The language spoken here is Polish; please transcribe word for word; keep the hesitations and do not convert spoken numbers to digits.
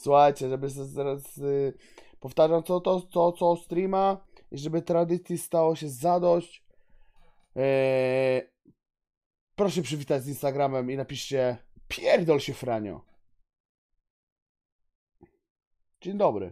Słuchajcie, żeby z- zaraz y, powtarzam co to, co, co streama i żeby tradycji stało się zadość. Eee, proszę przywitać z Instagramem i napiszcie pierdol się Franio. Dzień dobry.